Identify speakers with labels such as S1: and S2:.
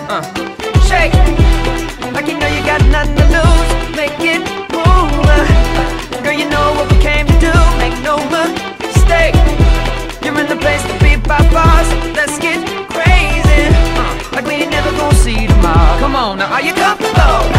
S1: Shake, like you know you got nothing to lose. Make it move, girl, you know what we came to do. Make no mistake, you're in the place to be by bars. Let's get crazy, like we ain't never gonna see tomorrow. Come on now, are you comfortable?